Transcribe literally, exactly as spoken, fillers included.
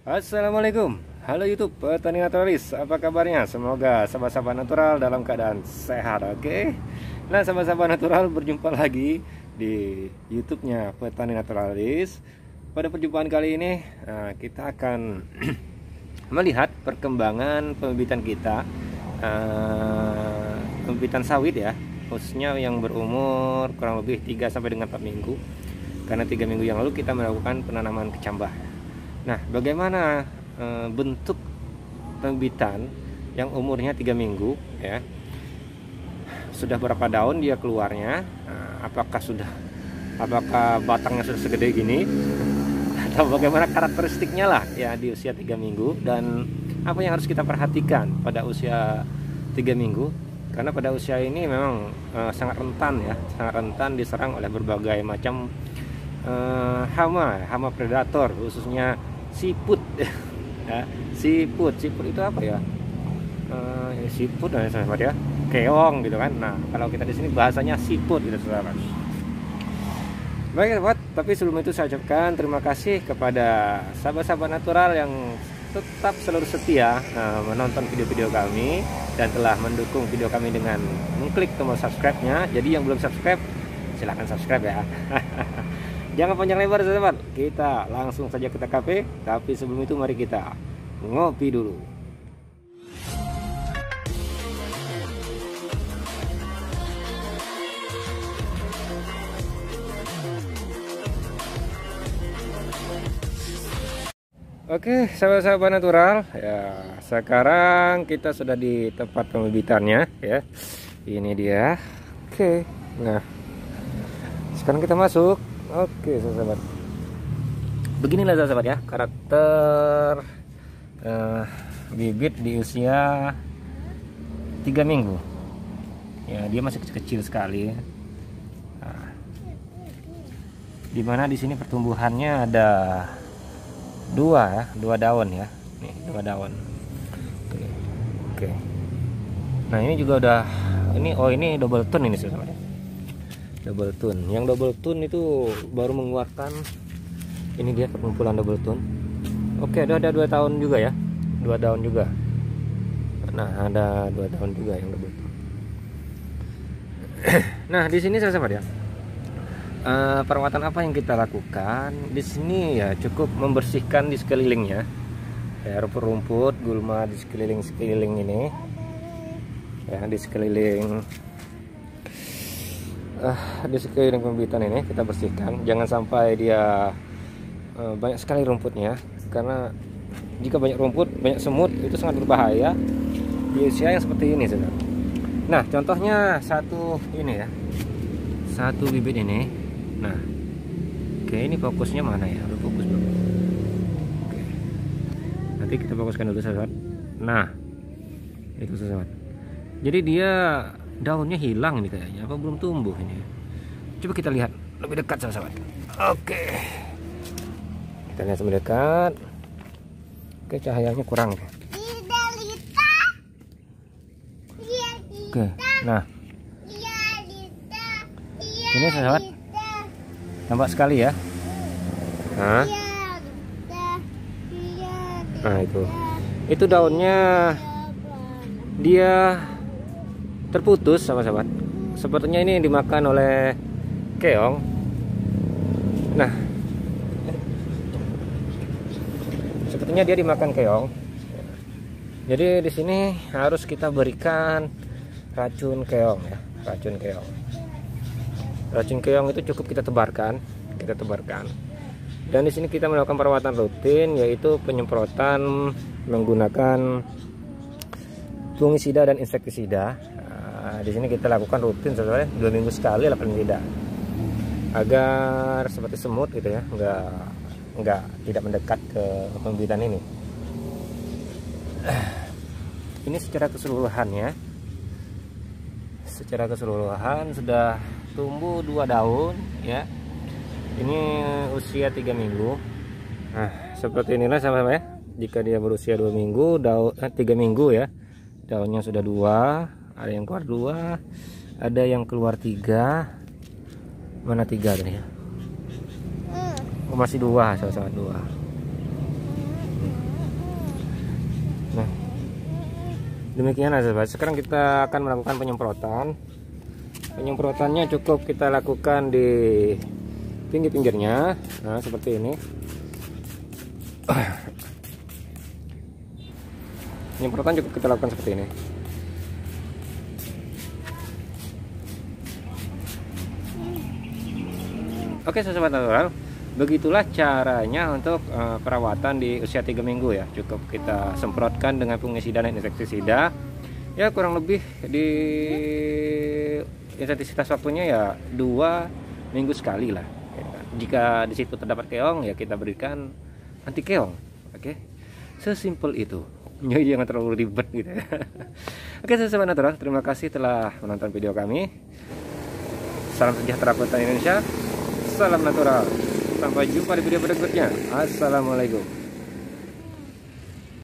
Assalamualaikum, halo YouTube Petani Naturalis, apa kabarnya? Semoga sahabat-sahabat natural dalam keadaan sehat, oke? Nah, sahabat-sahabat natural, berjumpa lagi di YouTube-nya Petani Naturalis. Pada perjumpaan kali ini, nah, kita akan melihat perkembangan pembibitan kita, uh, pembibitan sawit ya, khususnya yang berumur kurang lebih tiga sampai dengan empat minggu. Karena tiga minggu yang lalu kita melakukan penanaman kecambah. Nah, bagaimana e, bentuk pembibitan yang umurnya tiga minggu ya? Sudah berapa daun dia keluarnya? Nah, apakah sudah apakah batangnya sudah segede gini? Atau bagaimana karakteristiknya lah ya di usia tiga minggu, dan apa yang harus kita perhatikan pada usia tiga minggu? Karena pada usia ini memang e, sangat rentan ya, sangat rentan diserang oleh berbagai macam e, hama, hama predator, khususnya siput ya, siput siput itu apa ya, uh, ya siput dan sahabat ya, keong gitu kan. Nah, kalau kita di sini bahasanya siput gitu sahabat. Baik sahabat, tapi sebelum itu saya ucapkan terima kasih kepada sahabat-sahabat natural yang tetap selalu setia uh, menonton video-video kami dan telah mendukung video kami dengan mengklik tombol subscribe-nya. Jadi yang belum subscribe silahkan subscribe ya. Jangan panjang lebar sahabat, kita langsung saja ke T K P. Tapi sebelum itu mari kita ngopi dulu. Oke sahabat-sahabat natural ya, sekarang kita sudah di tempat pembibitannya ya. Ini dia. Oke, nah sekarang kita masuk. Oke sahabat, beginilah sahabat ya karakter uh, bibit di usia tiga minggu ya. Dia masih kecil-kecil sekali. Nah, dimana di sini pertumbuhannya ada dua ya, dua daun ya, nih dua daun. Oke, oke. Nah ini juga udah, ini oh ini double tone ini sahabat ya. Double tone, yang double tone itu baru mengeluarkan, ini dia perkumpulan double tone. Oke, ada ada dua tahun juga ya, dua tahun juga. Nah ada dua tahun juga yang double tone. Nah di sini saya sahabat ya, uh, perawatan apa yang kita lakukan di sini ya, cukup membersihkan di sekelilingnya ya, rumput-rumput gulma di sekeliling sekeliling ini ya, di sekeliling Uh, di sekeliling pembibitan ini kita bersihkan, jangan sampai dia uh, banyak sekali rumputnya, karena jika banyak rumput, banyak semut, itu sangat berbahaya di usia yang seperti ini saudara. Nah contohnya satu ini ya, satu bibit ini. Nah oke, ini fokusnya mana ya, udah fokus belum? Oke, nanti kita fokuskan dulu sahabat. Nah itu sahabat, jadi dia daunnya hilang nih kayaknya, apa belum tumbuh ini? Coba kita lihat lebih dekat sahabat. Oke, kita lihat lebih dekat. Oke, cahayanya kurang. Oke, nah ini sahabat, nampak sekali ya. Nah, nah itu, itu daunnya dia terputus sahabat-sahabat. Sepertinya ini dimakan oleh keong. Nah, sepertinya dia dimakan keong. Jadi di sini harus kita berikan racun keong ya, racun keong. Racun keong itu cukup kita tebarkan, kita tebarkan. Dan di sini kita melakukan perawatan rutin, yaitu penyemprotan menggunakan fungisida dan insektisida. Nah, di sini kita lakukan rutin sebenarnya dua minggu sekali lah paling tidak, agar seperti semut gitu ya, enggak enggak tidak mendekat ke pembibitan ini. Ini secara keseluruhan ya, secara keseluruhan sudah tumbuh dua daun ya. Ini usia tiga minggu. Nah seperti inilah sama-sama ya. Jika dia berusia dua minggu, daun eh, tiga minggu ya, daunnya sudah dua. Ada yang keluar dua, ada yang keluar tiga. Mana tiga tadi ya? Oh, masih dua, salah-salah dua. Demikian sahabat, sekarang kita akan melakukan penyemprotan. Penyemprotannya cukup kita lakukan di pinggir-pinggirnya, nah seperti ini. Penyemprotan cukup kita lakukan seperti ini. Oke sahabat natural, begitulah caranya untuk uh, perawatan di usia tiga minggu ya. Cukup kita semprotkan dengan fungisida dan insektisida. Ya kurang lebih di intensitas waktunya ya dua minggu sekali lah. Jika di situ terdapat keong ya kita berikan anti keong. Oke, sesimpel itu. Jadi jangan terlalu ribet gitu ya. Oke sahabat natural, terima kasih telah menonton video kami. Salam sejahtera petani Indonesia. Salam natural. Sampai jumpa di video berikutnya. Assalamualaikum.